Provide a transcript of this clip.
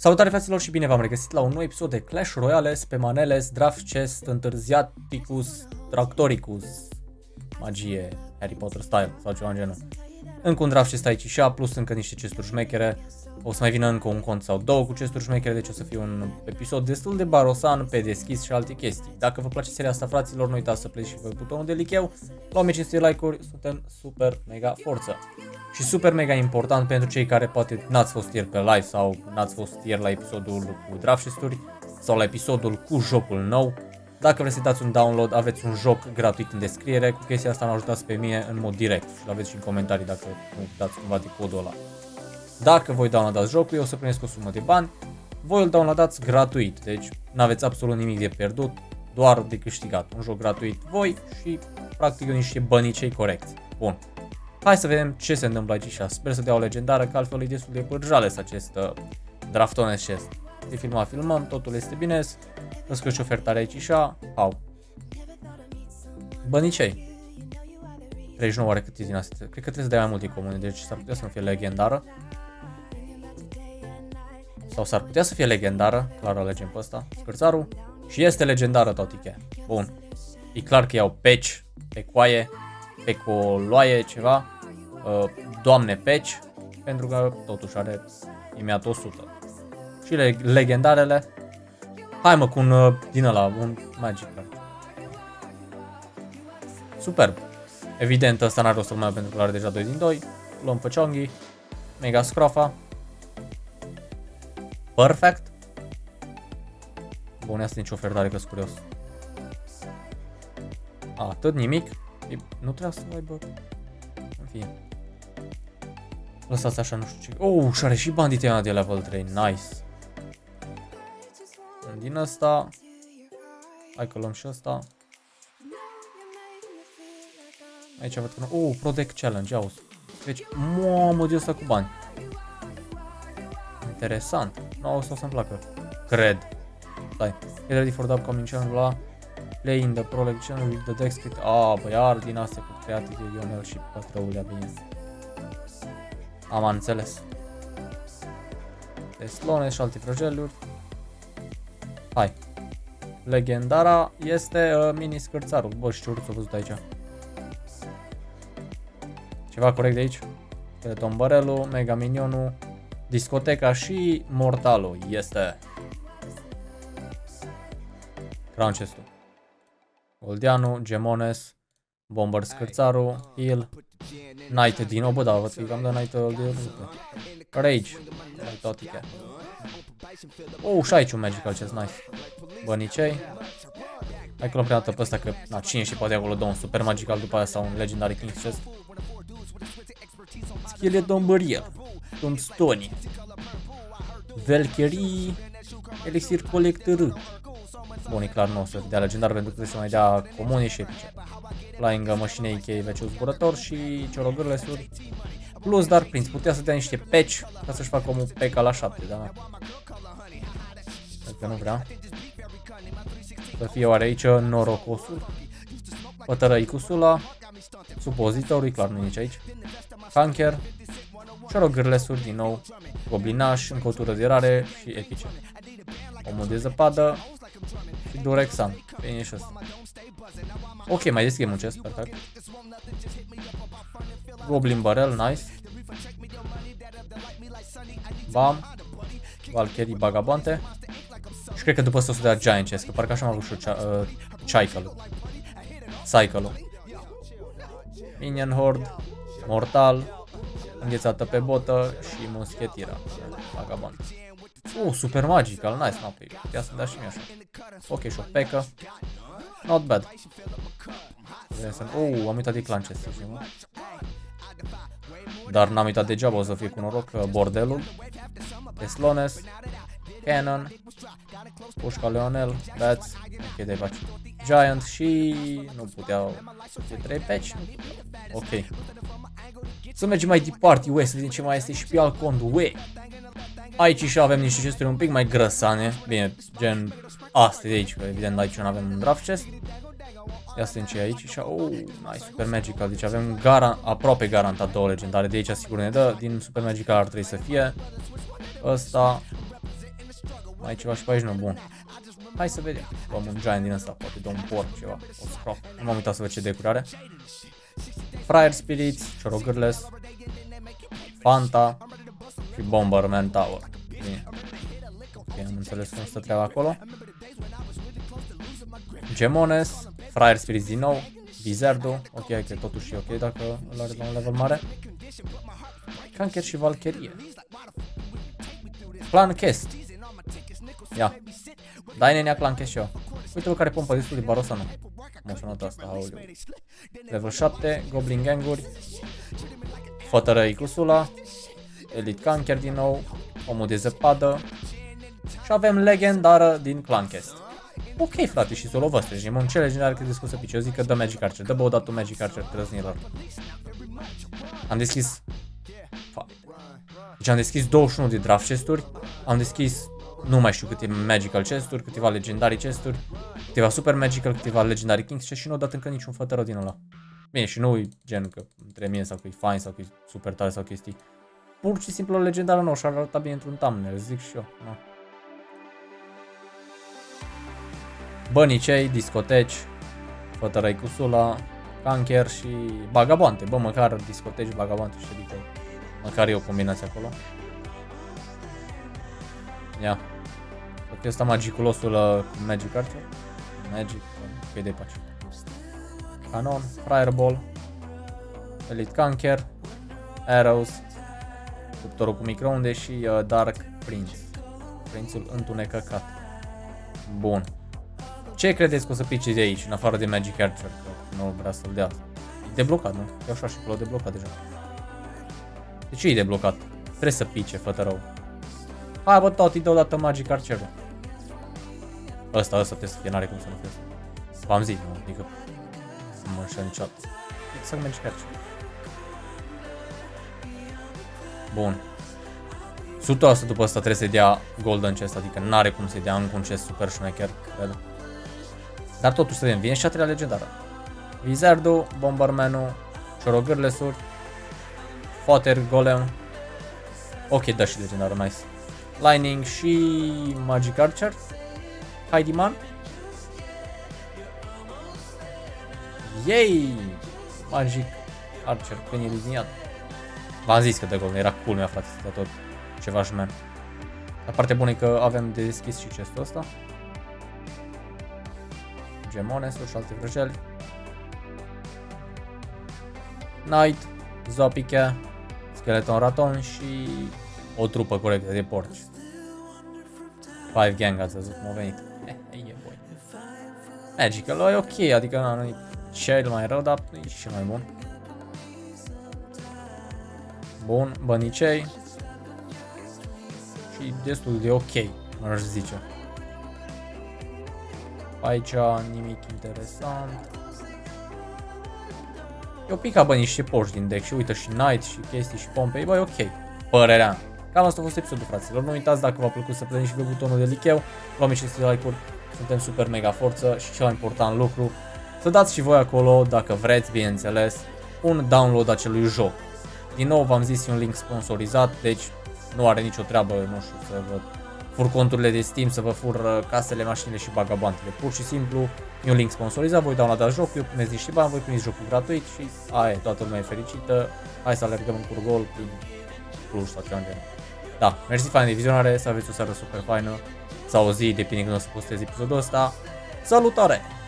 Salutare fraților și bine v-am regăsit la un nou episod de Clash Royale, Spemaneles, Draft Chest, Întârziaticus, Tractoricus, magie, Harry Potter style sau ceva în genul. Încă un Draft Chest aici și plus încă niște chesturi șmechere. O să mai vină încă un cont sau două cu chesturi șmechere, deci o să fie un episod destul de barosan pe deschis și alte chestii. Dacă vă place seria asta, fraților, nu uitați să pleci și voi butonul de licheu. La 1500 like-uri suntem super mega forță. Și super mega important pentru cei care poate n-ați fost ieri pe live sau n-ați fost ieri la episodul cu Draft Chest-uri sau la episodul cu jocul nou. Dacă vreți să dați un download, aveți un joc gratuit în descriere. Cu chestia asta mă ajutați pe mine în mod direct și l-aveți și în comentarii dacă nu dați cumva de codul ăla. Dacă voi downloadați jocul, eu o să primesc o sumă de bani. Voi îl downloadați gratuit, deci n-aveți absolut nimic de pierdut, doar de câștigat. Un joc gratuit voi și practic niște bănicei corecți. Bun. Hai să vedem ce se întâmplă aici și sper să dea o legendară, că altfel e destul de pârjales acest Draftones chest. De filmăm, totul este bine. Îți scriu și ofertare aici și au. Bănicei. 39 oare cât e din astea? Cred că trebuie să dai mai multe comune, deci s-ar putea să nu fie legendară. Sau s-ar putea să fie legendară, clar o alegem pe ăsta, scârțarul. Și este legendară totiche. Bun. E clar că iau patch, pe coaie, pe coloaie, ceva. Doamne patch, pentru că totuși are imediat 100. Și legendarele. Hai mă cu un din ăla, un magic. Superb. Evident ăsta n-are rost să-l mai iau pentru că are deja 2 din 2. Luăm pe Chongi. Mega Scrofa. Perfect. Bun, asta nici ofertare, că-s curios. Atât, nimic. Nu trebuia să aibă. În fine. Lăsați așa, nu știu ce. Și are și banditena de level 3. Nice. Din ăsta. Hai că luăm și ăsta. Aici văd că nu. Protect Challenge, auzi. Deci, mamă, de ăsta cu bani. Interesant. Nu o să-mi placă. Cred. Stai. Get ready for the upcoming channel la Play in the Pro League channel with the deck script. Băi, ar din astea cu create de Ionel și pătrăulea bine. Am înțeles. Teslone și alte progeluri. Hai. Legendara este mini scârțarul. Bă, și ce urât s-a văzut aici. Ceva corect de aici. Tombarelul, Mega Minionul, Discoteca și Mortalul. Este. Crown Chest-ul. Goldeanu, Gemones, Bomber Scârțarul, Heal, Knight din nou, bă, da, văd că cam de Knight de Rage, totiche. Și aici un Magical Chest, nice. Bănicei. Hai că luăm prima dată pe ăsta, că cine și poate acolo dă un Super Magical după aia sau un Legendary King Chest. Skeleton Burial, Tombstone, Valkyrie, Elixir Collector. Bun, e clar nu o să dea legendar pentru că trebuie să mai dea comune și epice. Flying Machine AK, veciul zburător și ciorogârle suri. Plus Dark Prince, putea să dea niște patch ca să-și facă omul peca la 7, dar cred că nu vrea. Să fie oare aici norocosul. Pătărăicusula. Supozitorul, e clar nu e nici aici. Canker. Ciorogârle suri din nou. Goblinaș, încăutură de rare și epice. Omul de zăpadă. Și Durexan. Bine și ăsta. Ok, mai deschidem un chest, perfect. Goblin Barrel, nice. Bam. Valkyrie Bagabante. Și cred că după asta o să dea Giant Chest, că parcă așa am avut și Cycle-ul. Minion Horde. Mortal. Înghețată pe botă și muschetira. Bagabante. Super Magical, nice, ia să dea și mie așa. Ok, și o pecă. Not bad. Am uitat de Clan Chest, dar n-am uitat degeaba, o să fie cu noroc. Bordelul. Teslones. Cannon. Pușca Leonel. Bats. Ok, de faci. Giant și nu puteau să fie 3 patch. Ok. Să mergem mai departe, să vedem ce mai este și pe alt cont, Aici și avem niște chesturi un pic mai grăsane. Bine, gen astea de aici, că evident aici nu avem un draft chest. Ia să vedem ce e aici și nice, Super Magical, deci avem aproape garantat 2 legendare, de aici sigur ne dă, din Super Magical ar trebui să fie ăsta Mai e ceva și pe aici, nu, bun. Hai să vedem. Luăm un giant din ăsta, poate de un porc ceva. O scrop. Nu m-am uitat să văd ce decuri are. Friar Spirits, Ciorogârles, Fanta și Bomberman Tower. Bine. Ok, am înțeles cum stă treaba acolo. Gemones, Friar Spirits din nou, Vizardo, ok, că totuși e ok dacă îl are la un level mare. Kanker și Valkyrie. Clan Quest. Ia. Dai nenea Clan Quest și eu. Uite-l care pompă destul de barosa, nu. M-a sunat asta, aoleu. Level 7, Goblin Ganguri. Fătărăi cu Sula. Elite Kanker din nou. Omul de zăpadă. Și avem legendară din Clan Quest. Ok, frate, și solo văstre. Și în cele legendare cât de scos să pice. Eu zic că dă Magic Archer. Dă bă odată Magic Archer trăznilor. Am deschis... Deci am deschis 21 de draft chesturi. Am deschis... Nu mai știu câte magical chesturi, câteva legendary chesturi, câteva super magical, câteva legendary kings și nu au dat încă niciun fătărău din ăla. Bine, și nu e gen că între mie sau că e fine sau că e super tare sau chestii. Pur și simplu o legendară nouă și ar arăta bine într-un thumbnail, zic și eu. No. Bănicei, discoteci, fătărăi cu Sula, Kanker și Bagabante. Bă, măcar discoteci, Bagabante și adică măcar e o combinație acolo. Ia. Tot ăsta magiculosul cu Magic Archer. Magic, ok de pace. Canon, Fireball, Elite Kanker, Arrows, cuptorul cu microunde și Dark Prince. Prințul întunecăcat. Bun. Ce credeți că o să pice de aici, în afară de Magic Archer? Că nu vrea să-l dea. E deblocat, nu? E așa și l-au deblocat deja. De ce e deblocat? Trebuie să pice, fătărău. Hai bă, tot, îi dă odată Magic Archer-ul. Ăsta trebuie să fie, n-are cum să nu fie. V-am zis, nu? Adică să mă înșel niciodată. Exact Magic Archer. Bun. 100% după asta trebuie să-i dea Golden Chest, adică n-are cum să-i dea încă un chest super șmecher, cred. Dar totuși să vedem, vine și a treia legendară. Vizardo, Bomberman-ul, Ciorogârlesuri, Fodder Golem. Ok, da și legendară, nice. Lightning și Magic Archer. Heidi Man. Yay! Magic Archer, când e liniat. V-am zis că de Golden era cool, mi-a frate, să tot ceva șmen. Dar partea bună e că avem de deschis și chestul ăsta. Gemones-uri și alte vrăjeli. Knight, Zopiche, Skeleton Raton și o trupă corectă de porci. 5 gang, ați văzut cum a venit. Magical, e ok, adică nu e cel mai rău, dar nu e și cel mai bun. Bun, bănicei. Și destul de ok, m-aș zice. Aici nimic interesant. Eu pica bă niște porci din deck și uite și Knight și chestii și Pompei, bă, e ok. Părerea. Cam asta a fost episodul, fraților. Nu uitați dacă v-a plăcut să plătiți și pe butonul de licheu. Luăm și like-uri. Suntem super mega forță și cel mai important lucru, să dați și voi acolo, dacă vreți, bineînțeles, un download acelui joc. Din nou v-am zis, e un link sponsorizat, deci nu are nicio treabă, nu știu, să vă fur conturile de Steam, să vă fur casele, mașinile și bagabantele. Pur și simplu e un link sponsorizat, voi downloadați jocul, puneți niște bani, voi primiți jocul gratuit și aia, toată lumea e fericită. Hai să alergăm în curgol prin Cluj sau ceva în genul. Da, mersi fain de vizionare, să aveți o seară super faină sau o zi, depinde când o să postez episodul ăsta. Salutare!